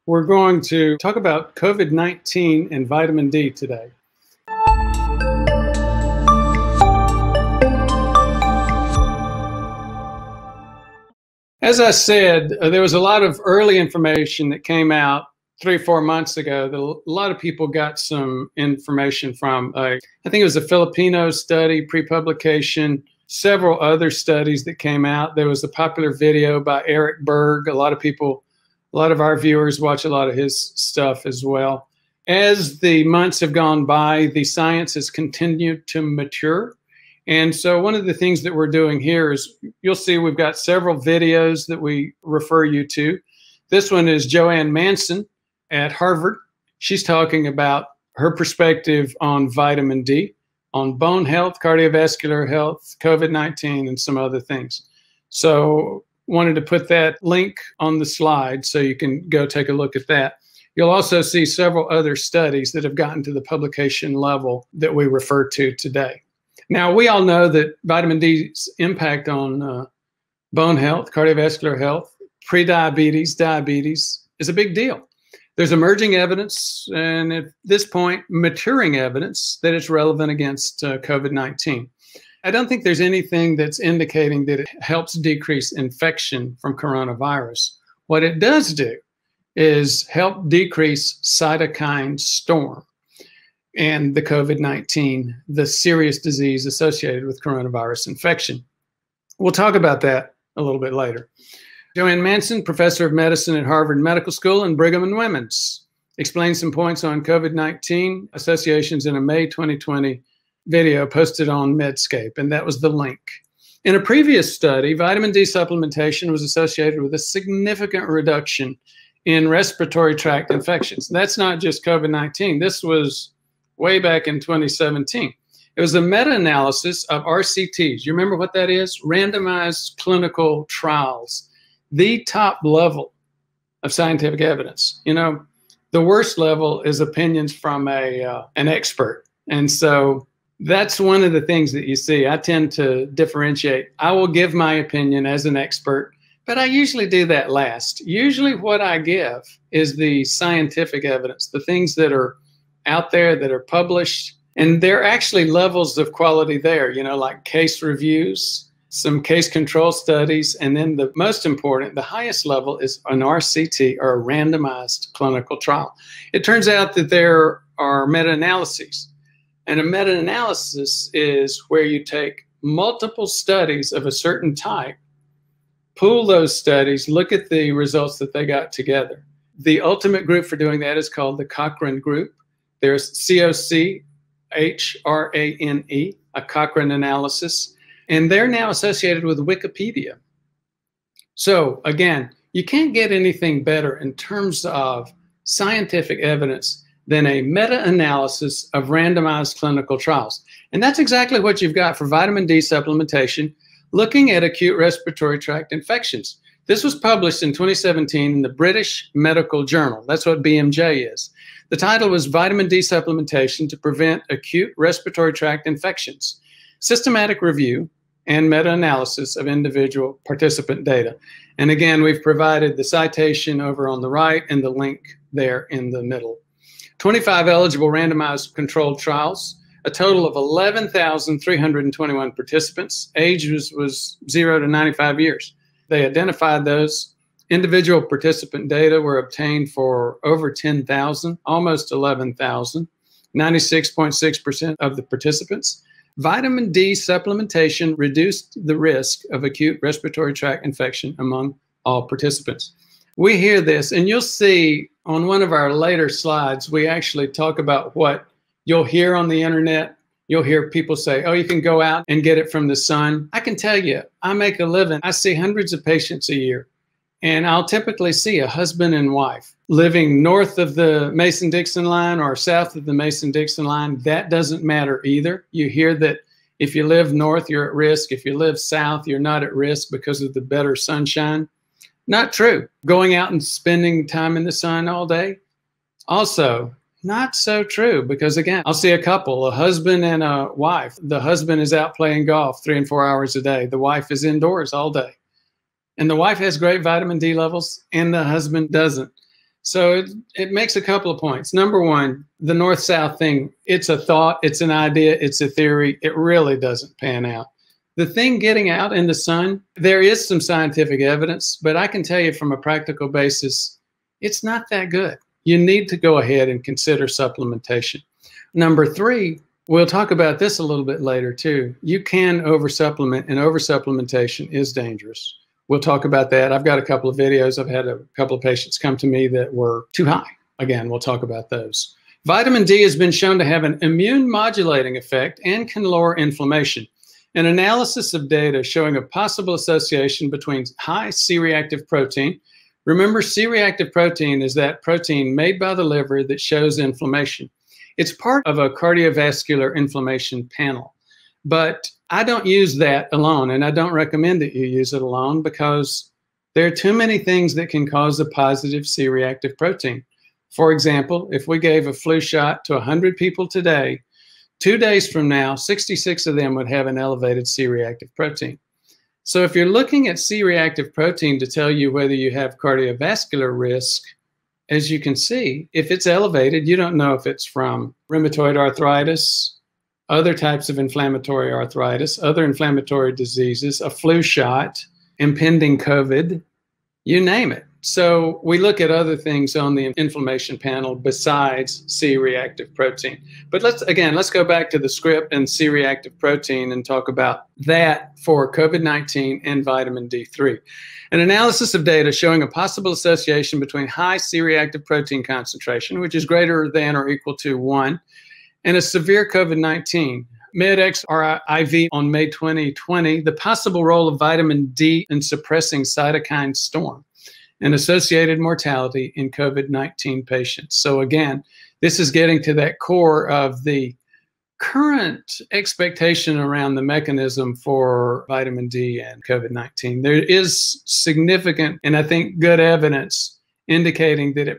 We're going to talk about COVID-19 and vitamin D today. As I said, there was a lot of early information that came out 3 or 4 months ago that a lot of people got some information from. I think it was a Filipino study, pre-publication, several other studies that came out. There was a popular video by Eric Berg. A lot of our viewers watch a lot of his stuff as well. As the months have gone by, the science has continued to mature. And so one of the things that we're doing here is, you'll see we've got several videos that we refer you to. This one is Joanne Manson at Harvard. She's talking about her perspective on vitamin D, on bone health, cardiovascular health, COVID-19, and some other things. So wanted to put that link on the slide so you can go take a look at that. You'll also see several other studies that have gotten to the publication level that we refer to today. Now, we all know that vitamin D's impact on bone health, cardiovascular health, prediabetes, diabetes is a big deal. There's emerging evidence, and at this point, maturing evidence that it's relevant against COVID-19. I don't think there's anything that's indicating that it helps decrease infection from coronavirus. What it does do is help decrease cytokine storm and the COVID-19, the serious disease associated with coronavirus infection. We'll talk about that a little bit later. Joanne Manson, professor of medicine at Harvard Medical School and Brigham and Women's, explained some points on COVID-19 associations in a May 2020 video posted on Medscape, and that was the link. In a previous study, vitamin D supplementation was associated with a significant reduction in respiratory tract infections. That's not just COVID-19. This was way back in 2017. It was a meta-analysis of RCTs. You remember what that is? Randomized clinical trials, the top level of scientific evidence. You know, the worst level is opinions from an expert. And so that's one of the things that you see. I tend to differentiate. I will give my opinion as an expert, but I usually do that last. Usually what I give is the scientific evidence, the things that are out there that are published. And there are actually levels of quality there, you know, like case reviews, some case control studies, and then the most important, the highest level is an RCT, or a randomized clinical trial. It turns out that there are meta-analyses. And a meta-analysis is where you take multiple studies of a certain type, pool those studies, look at the results that they got together. The ultimate group for doing that is called the COCHRANE group. There's COCHRANE, a Cochrane analysis, and they're now associated with Wikipedia. So again, you can't get anything better in terms of scientific evidence than a meta-analysis of randomized clinical trials. And that's exactly what you've got for vitamin D supplementation, looking at acute respiratory tract infections. This was published in 2017 in the British Medical Journal. That's what BMJ is. The title was Vitamin D Supplementation to Prevent Acute Respiratory Tract Infections, Systematic Review and Meta-Analysis of Individual Participant Data. And again, we've provided the citation over on the right and the link there in the middle. 25 eligible randomized controlled trials, a total of 11,321 participants. Age was 0 to 95 years. They identified those. Individual participant data were obtained for over 10,000, almost 11,000, 96.6% of the participants. Vitamin D supplementation reduced the risk of acute respiratory tract infection among all participants. We hear this, and you'll see on one of our later slides, we actually talk about what you'll hear on the internet. You'll hear people say, oh, you can go out and get it from the sun. I can tell you, I make a living. I see hundreds of patients a year, and I'll typically see a husband and wife living north of the Mason-Dixon line or south of the Mason-Dixon line. That doesn't matter either. You hear that if you live north, you're at risk. If you live south, you're not at risk because of the better sunshine. Not true. Going out and spending time in the sun all day, also not so true, because again, I'll see a couple, a husband and a wife. The husband is out playing golf 3 and 4 hours a day. The wife is indoors all day. And the wife has great vitamin D levels and the husband doesn't. So it makes a couple of points. Number one, the north-south thing, it's a thought, it's an idea, it's a theory. It really doesn't pan out. The thing getting out in the sun, there is some scientific evidence, but I can tell you from a practical basis, it's not that good. You need to go ahead and consider supplementation. Number three, we'll talk about this a little bit later too. You can oversupplement, and oversupplementation is dangerous. We'll talk about that. I've got a couple of videos. I've had a couple of patients come to me that were too high. Again, we'll talk about those. Vitamin D has been shown to have an immune modulating effect and can lower inflammation. An analysis of data showing a possible association between high C-reactive protein. Remember, C-reactive protein is that protein made by the liver that shows inflammation. It's part of a cardiovascular inflammation panel. But I don't use that alone, and I don't recommend that you use it alone because there are too many things that can cause a positive C-reactive protein. For example, if we gave a flu shot to 100 people today, 2 days from now, 66 of them would have an elevated C-reactive protein. So if you're looking at C-reactive protein to tell you whether you have cardiovascular risk, as you can see, if it's elevated, you don't know if it's from rheumatoid arthritis, other types of inflammatory arthritis, other inflammatory diseases, a flu shot, impending COVID, you name it. So we look at other things on the inflammation panel besides C-reactive protein. But let's go back to the script and C-reactive protein and talk about that for COVID-19 and vitamin D3. An analysis of data showing a possible association between high C-reactive protein concentration, which is greater than or equal to 1, and a severe COVID-19. MedX RIV on May 2020, the possible role of vitamin D in suppressing cytokine storm and associated mortality in COVID-19 patients. So again, this is getting to that core of the current expectation around the mechanism for vitamin D and COVID-19. There is significant, and I think good evidence indicating that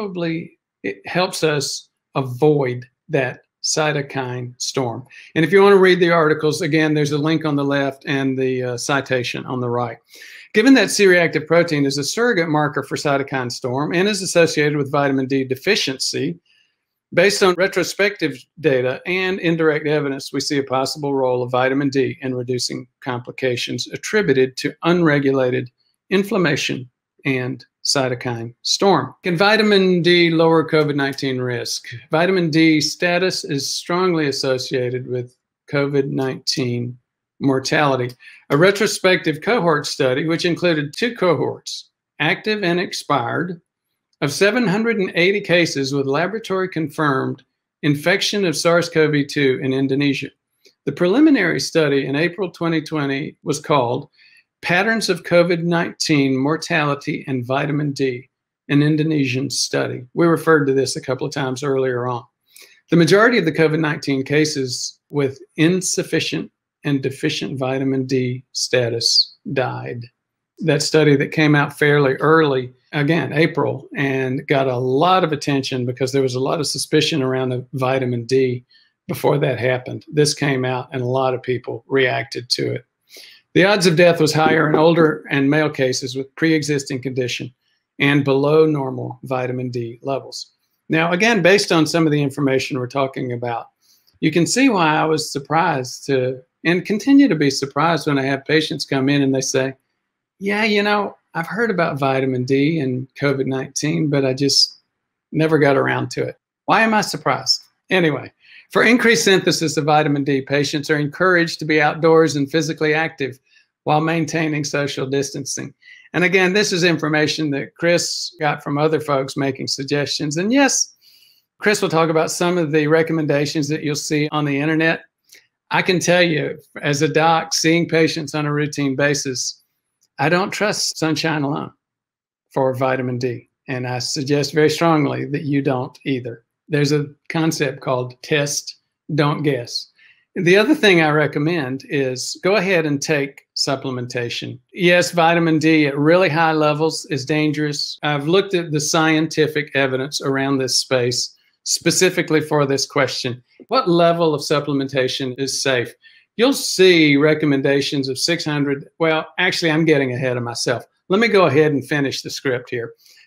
it helps us avoid that cytokine storm. And if you want to read the articles, again, there's a link on the left and the citation on the right. Given that C-reactive protein is a surrogate marker for cytokine storm and is associated with vitamin D deficiency, based on retrospective data and indirect evidence, we see a possible role of vitamin D in reducing complications attributed to unregulated inflammation and cytokine storm. Can vitamin D lower COVID-19 risk? Vitamin D status is strongly associated with COVID-19 mortality. A retrospective cohort study, which included 2 cohorts, active and expired, of 780 cases with laboratory-confirmed infection of SARS-CoV-2 in Indonesia. The preliminary study in April 2020 was called Patterns of COVID-19 Mortality and Vitamin D, an Indonesian study. We referred to this a couple of times earlier on. The majority of the COVID-19 cases with insufficient and deficient vitamin D status died. That study that came out fairly early, again, April, and got a lot of attention because there was a lot of suspicion around the vitamin D before that happened. This came out and a lot of people reacted to it. The odds of death was higher in older and male cases with pre-existing condition and below normal vitamin D levels. Now, again, based on some of the information we're talking about, you can see why I was surprised and continue to be surprised when I have patients come in and they say, yeah, you know, I've heard about vitamin D and COVID-19, but I just never got around to it. Why am I surprised? Anyway, for increased synthesis of vitamin D, patients are encouraged to be outdoors and physically active while maintaining social distancing. And again, this is information that Chris got from other folks making suggestions. And yes, Chris will talk about some of the recommendations that you'll see on the internet. I can tell you, as a doc, seeing patients on a routine basis, I don't trust sunshine alone for vitamin D. And I suggest very strongly that you don't either. There's a concept called test, don't guess. The other thing I recommend is go ahead and take supplementation. Yes, vitamin D at really high levels is dangerous. I've looked at the scientific evidence around this space specifically for this question. What level of supplementation is safe? You'll see recommendations of 600. Well, actually, I'm getting ahead of myself. Let me go ahead and finish the script here.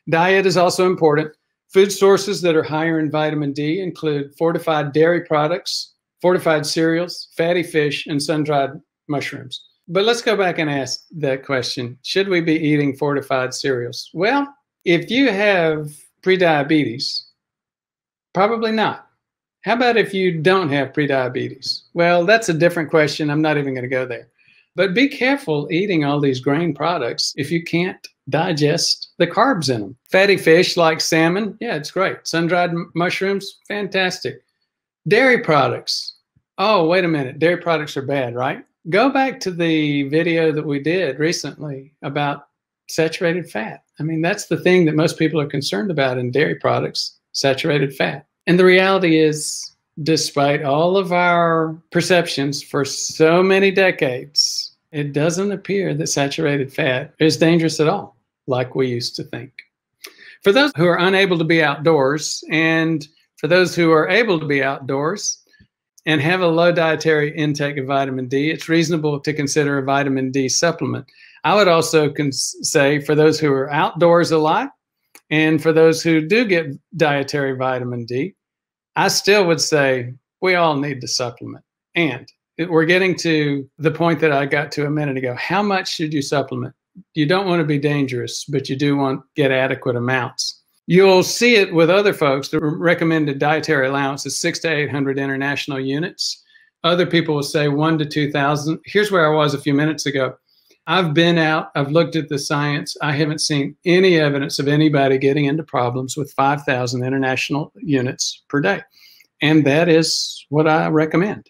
Diet is also important. Food sources that are higher in vitamin D include fortified dairy products, fortified cereals, fatty fish, and sun-dried mushrooms. But let's go back and ask that question. Should we be eating fortified cereals? Well, if you have prediabetes, probably not. How about if you don't have prediabetes? Well, that's a different question. I'm not even going to go there. But be careful eating all these grain products if you can't digest the carbs in them. Fatty fish like salmon, yeah, it's great. Sun-dried mushrooms, fantastic. Dairy products. Oh, wait a minute. Dairy products are bad, right? Go back to the video that we did recently about saturated fat. I mean, that's the thing that most people are concerned about in dairy products, saturated fat. And the reality is, despite all of our perceptions for so many decades, it doesn't appear that saturated fat is dangerous at all, like we used to think. For those who are unable to be outdoors, and for those who are able to be outdoors and have a low dietary intake of vitamin D, it's reasonable to consider a vitamin D supplement. I would also say for those who are outdoors a lot, and for those who do get dietary vitamin D, I still would say we all need to supplement. And we're getting to the point that I got to a minute ago. How much should you supplement? You don't want to be dangerous, but you do want to get adequate amounts. You'll see it with other folks. The recommended dietary allowance is 600 to 800 international units. Other people will say 1,000 to 2,000. Here's where I was a few minutes ago. I've been out, I've looked at the science. I haven't seen any evidence of anybody getting into problems with 5,000 international units per day. And that is what I recommend.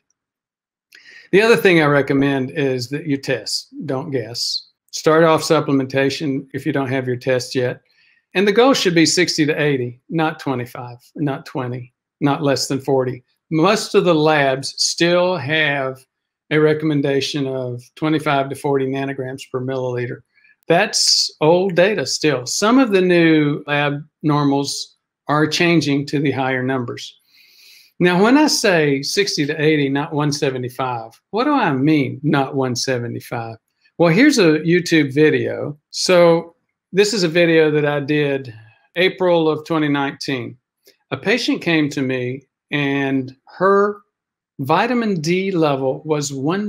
The other thing I recommend is that you test, don't guess. Start off supplementation if you don't have your test yet. And the goal should be 60 to 80, not 25, not 20, not less than 40. Most of the labs still have a recommendation of 25 to 40 nanograms per milliliter. That's old data still. Some of the new lab normals are changing to the higher numbers. Now, when I say 60 to 80, not 175, what do I mean, not 175? Well, here's a YouTube video. So this is a video that I did April of 2019. A patient came to me and her vitamin D level was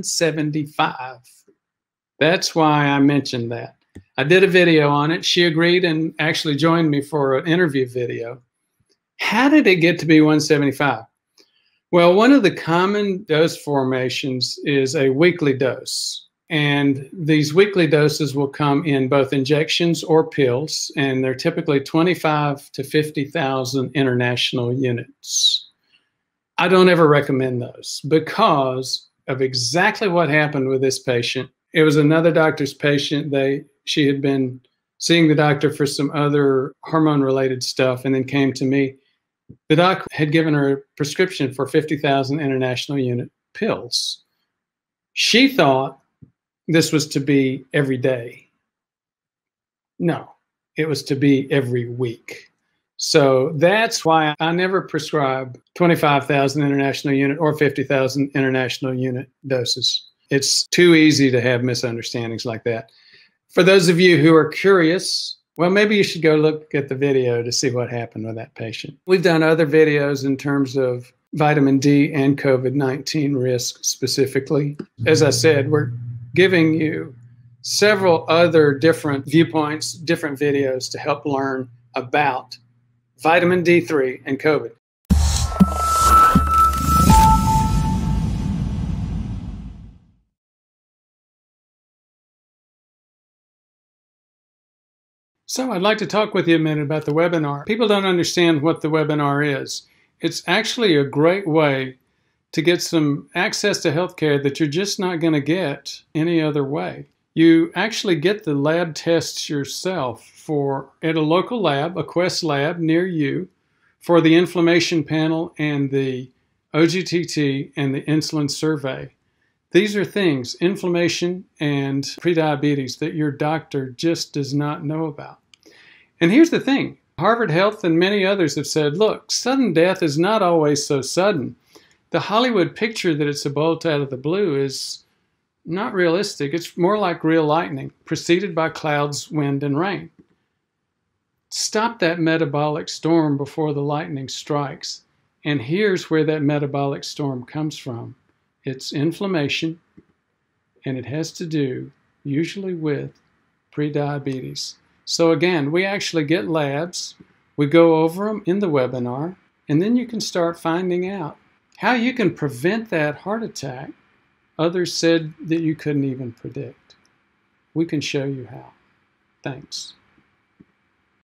175. That's why I mentioned that. I did a video on it. She agreed and actually joined me for an interview video. How did it get to be 175? Well, one of the common dose formations is a weekly dose. And these weekly doses will come in both injections or pills, and they're typically 25 to 50,000 international units. I don't ever recommend those because of exactly what happened with this patient. It was another doctor's patient. She had been seeing the doctor for some other hormone-related stuff and then came to me. The doc had given her a prescription for 50,000 international unit pills. She thought this was to be every day. No, it was to be every week. So that's why I never prescribe 25,000 international unit or 50,000 international unit doses. It's too easy to have misunderstandings like that. For those of you who are curious, well, maybe you should go look at the video to see what happened with that patient. We've done other videos in terms of vitamin D and COVID-19 risk specifically. As I said, we're giving you several other different viewpoints, different videos to help learn about vitamin D3 and COVID. So I'd like to talk with you a minute about the webinar. People don't understand what the webinar is. It's actually a great way to get some access to healthcare that you're just not going to get any other way. You actually get the lab tests yourself at a local lab, a Quest lab near you, for the inflammation panel and the OGTT and the insulin survey. These are things, inflammation and prediabetes, that your doctor just does not know about. And here's the thing. Harvard Health and many others have said, look, sudden death is not always so sudden. The Hollywood picture that it's a bolt out of the blue is not realistic. It's more like real lightning, preceded by clouds, wind, and rain. stop that metabolic storm before the lightning strikes. And here's where that metabolic storm comes from. It's inflammation, and it has to do usually with prediabetes. So again, we actually get labs, we go over them in the webinar, and then you can start finding out how you can prevent that heart attack others said that you couldn't even predict. We can show you how. Thanks.